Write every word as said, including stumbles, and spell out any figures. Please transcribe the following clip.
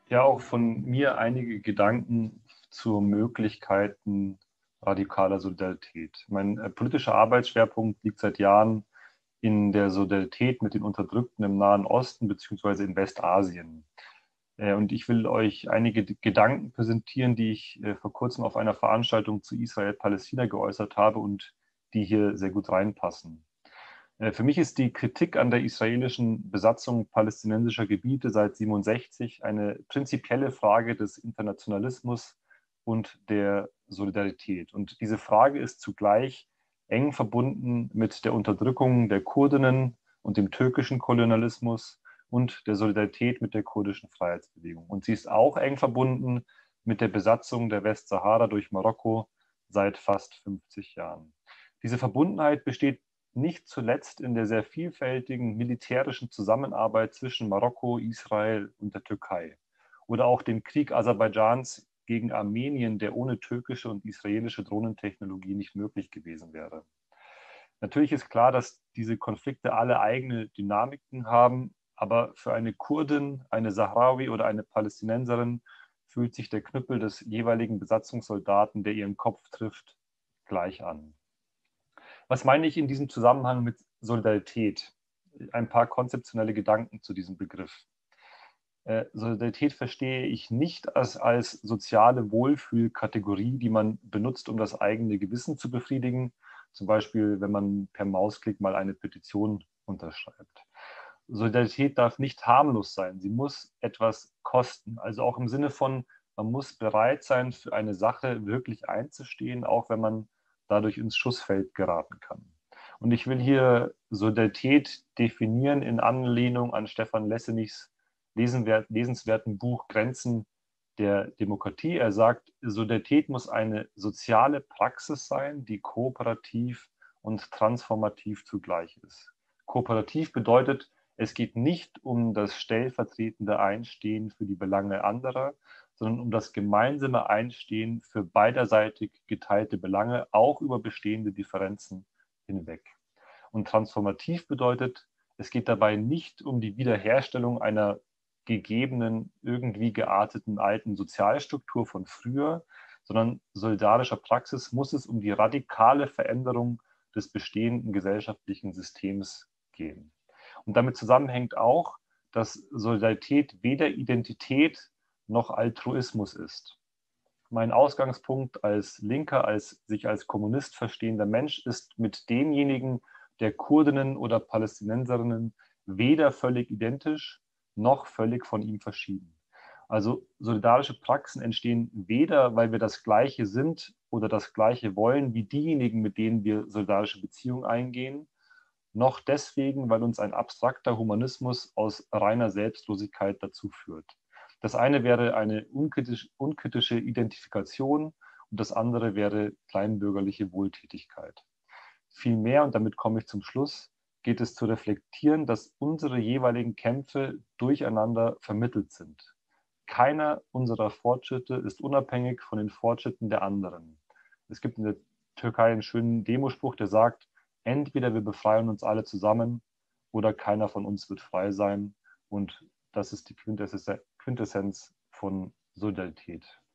Ja, auch von mir einige Gedanken zu Möglichkeiten radikaler Solidarität. Mein äh, politischer Arbeitsschwerpunkt liegt seit Jahren in der Solidarität mit den Unterdrückten im Nahen Osten beziehungsweise in Westasien. Äh, und ich will euch einige D- Gedanken präsentieren, die ich äh, vor kurzem auf einer Veranstaltung zu Israel-Palästina geäußert habe und die hier sehr gut reinpassen. Äh, Für mich ist die Kritik an der israelischen Besatzung palästinensischer Gebiete seit siebenundsechzig eine prinzipielle Frage des Internationalismus und der Solidarität. Und diese Frage ist zugleich eng verbunden mit der Unterdrückung der Kurdinnen und dem türkischen Kolonialismus und der Solidarität mit der kurdischen Freiheitsbewegung. Und sie ist auch eng verbunden mit der Besatzung der Westsahara durch Marokko seit fast fünfzig Jahren. Diese Verbundenheit besteht nicht zuletzt in der sehr vielfältigen militärischen Zusammenarbeit zwischen Marokko, Israel und der Türkei oder auch dem Krieg Aserbaidschans gegen Armenien, der ohne türkische und israelische Drohnentechnologie nicht möglich gewesen wäre. Natürlich ist klar, dass diese Konflikte alle eigene Dynamiken haben, aber für eine Kurdin, eine Sahrawi oder eine Palästinenserin fühlt sich der Knüppel des jeweiligen Besatzungssoldaten, der ihren Kopf trifft, gleich an. Was meine ich in diesem Zusammenhang mit Solidarität? Ein paar konzeptionelle Gedanken zu diesem Begriff. Äh, Solidarität verstehe ich nicht als, als soziale Wohlfühlkategorie, die man benutzt, um das eigene Gewissen zu befriedigen. Zum Beispiel, wenn man per Mausklick mal eine Petition unterschreibt. Solidarität darf nicht harmlos sein. Sie muss etwas kosten. Also auch im Sinne von, man muss bereit sein, für eine Sache wirklich einzustehen, auch wenn man dadurch ins Schussfeld geraten kann. Und ich will hier Solidarität definieren in Anlehnung an Stefan Lessenichs lesenswerten Buch Grenzen der Demokratie. Er sagt, Solidarität muss eine soziale Praxis sein, die kooperativ und transformativ zugleich ist. Kooperativ bedeutet, es geht nicht um das stellvertretende Einstehen für die Belange anderer, sondern um das gemeinsame Einstehen für beiderseitig geteilte Belange, auch über bestehende Differenzen hinweg. Und transformativ bedeutet, es geht dabei nicht um die Wiederherstellung einer gegebenen, irgendwie gearteten alten Sozialstruktur von früher, sondern solidarischer Praxis muss es um die radikale Veränderung des bestehenden gesellschaftlichen Systems gehen. Und damit zusammenhängt auch, dass Solidarität weder Identität noch Altruismus ist. Mein Ausgangspunkt als Linker, als sich als Kommunist verstehender Mensch ist mit demjenigen der Kurdinnen oder Palästinenserinnen weder völlig identisch noch völlig von ihm verschieden. Also solidarische Praxen entstehen weder, weil wir das Gleiche sind oder das Gleiche wollen, wie diejenigen, mit denen wir solidarische Beziehungen eingehen, noch deswegen, weil uns ein abstrakter Humanismus aus reiner Selbstlosigkeit dazu führt. Das eine wäre eine unkritisch, unkritische Identifikation und das andere wäre kleinbürgerliche Wohltätigkeit. Vielmehr, und damit komme ich zum Schluss, geht es zu reflektieren, dass unsere jeweiligen Kämpfe durcheinander vermittelt sind. Keiner unserer Fortschritte ist unabhängig von den Fortschritten der anderen. Es gibt in der Türkei einen schönen Demospruch, der sagt, entweder wir befreien uns alle zusammen oder keiner von uns wird frei sein. Und das ist die Quintessenz von Solidarität.